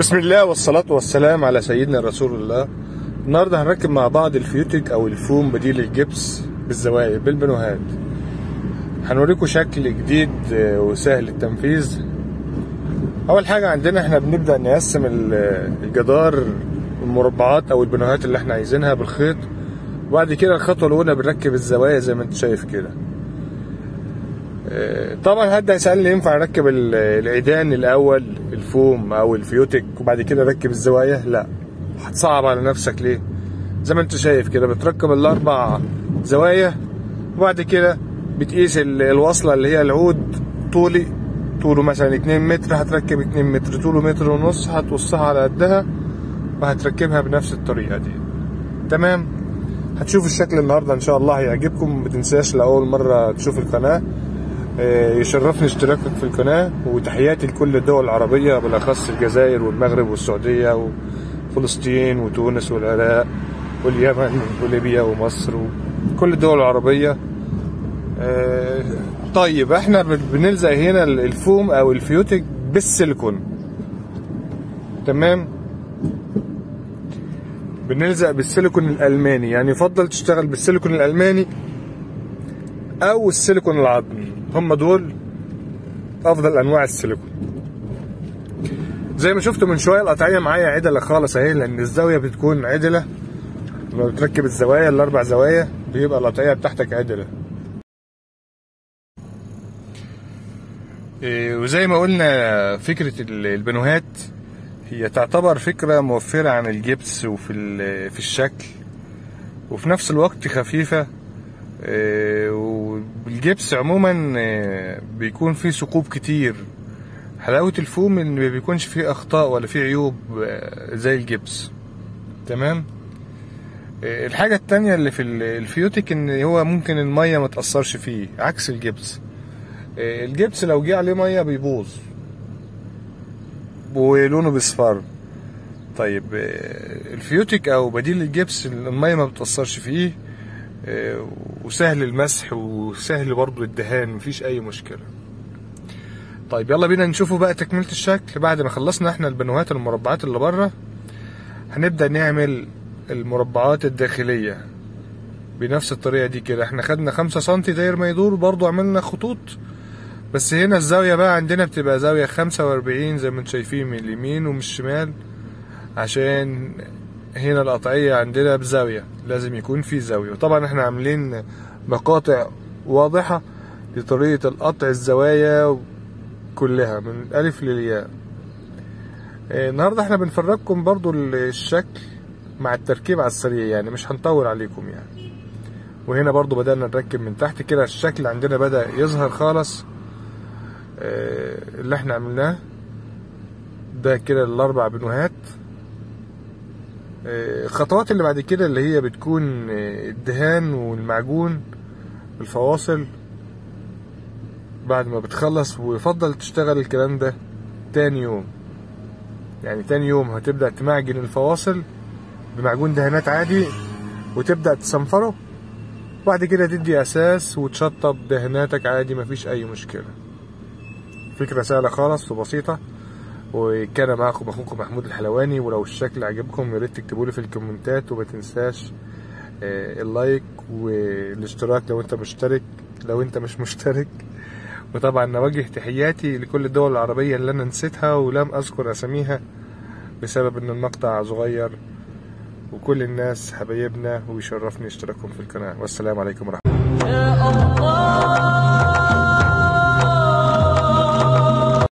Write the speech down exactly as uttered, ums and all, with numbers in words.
بسم الله والصلاة والسلام على سيدنا رسول الله. النهارده هنركب مع بعض الفيوتك او الفوم بديل الجبس بالزوايا بالبنوهات. هنوريكم شكل جديد وسهل التنفيذ. اول حاجة عندنا احنا بنبدأ نقسم الجدار المربعات او البنوهات اللي احنا عايزينها بالخيط، وبعد كده الخطوة الاولى بنركب الزوايا زي ما انت شايف كده. طبعا حد هيسألني ينفع نركب العيدان الاول الفوم او الفيوتك وبعد كده نركب الزوايا؟ لا، هتصعب على نفسك. ليه؟ زي ما انت شايف كده بتركب الاربع زوايا وبعد كده بتقيس الوصلة اللي هي العود طولي طوله مثلا اتنين متر، هتركب اتنين متر، طوله متر ونص، هتوصها على قدها وهتركبها بنفس الطريقة دي. تمام؟ هتشوف الشكل النهارده ان شاء الله هيعجبكم. متنساش لأول مرة تشوف القناة يشرفني اشتراكك في القناة، وتحياتي لكل الدول العربية بالاخص الجزائر والمغرب والسعودية وفلسطين وتونس والعراق واليمن وليبيا ومصر وكل الدول العربية. طيب احنا بنلزق هنا الفوم او الفيوتك بالسيليكون. تمام؟ بنلزق بالسيليكون الالماني، يعني يفضل تشتغل بالسيليكون الالماني او السيليكون العظمي، هم دول افضل انواع السيليكون. زي ما شفتوا من شويه القطعيه معايا عدله خالص اهي، لان الزاويه بتكون عدله. لما بتركب الزوايا الاربع زوايا بيبقى القطعيه بتاعتك عدله. وزي ما قلنا فكره البنوهات هي تعتبر فكره موفره عن الجبس وفي في الشكل، وفي نفس الوقت خفيفه. والجبس عموما بيكون فيه ثقوب كتير. حلاوة الفوم ان ما بيكونش فيه اخطاء ولا فيه عيوب زي الجبس. تمام؟ الحاجة التانية اللي في الفيوتك ان هو ممكن المية ما تأثرش فيه عكس الجبس. الجبس لو جه عليه مية بيبوظ ولونه بيصفر. طيب الفيوتك او بديل الجبس المية ما بتأثرش فيه، وسهل المسح وسهل برضو الدهان، مفيش اي مشكلة. طيب يلا بينا نشوفوا بقى تكملة الشكل. بعد ما خلصنا احنا البنوهات المربعات اللي بره، هنبدأ نعمل المربعات الداخلية بنفس الطريقة دي كده. احنا خدنا خمسة سنتي داير ما يدور، برضو عملنا خطوط، بس هنا الزاوية بقى عندنا بتبقى زاوية خمسة واربعين زي ما انتم شايفين من اليمين ومن الشمال، عشان هنا القطعية عندنا بزاوية، لازم يكون في زاوية. وطبعا احنا عاملين مقاطع واضحة لطريقة القطع الزوايا كلها من الألف للياء. النهاردة احنا بنفرجكم برضو الشكل مع التركيب على السريع، يعني مش هنطول عليكم يعني. وهنا برضو بدأنا نركب من تحت كده. الشكل عندنا بدأ يظهر خالص. اللي احنا عملناه ده كده الأربع بنوهات. الخطوات اللي بعد كده اللي هي بتكون الدهان والمعجون الفواصل بعد ما بتخلص. ويفضل تشتغل الكلام ده تاني يوم، يعني تاني يوم هتبدأ تمعجن الفواصل بمعجون دهانات عادي وتبدأ تصنفره، وبعد كده تدي أساس وتشطب دهاناتك عادي، مفيش أي مشكلة. فكرة سهلة خالص وبسيطة. وكان معكم اخوكم محمود الحلواني. ولو الشكل عجبكم يا ريت تكتبوا لي في الكومنتات، وما تنساش اللايك والاشتراك لو انت مشترك لو انت مش مشترك. وطبعا نوجه تحياتي لكل الدول العربية اللي انا نسيتها ولم اذكر اساميها بسبب ان المقطع صغير، وكل الناس حبايبنا ويشرفني اشتراكهم في القناة. والسلام عليكم ورحمة الله.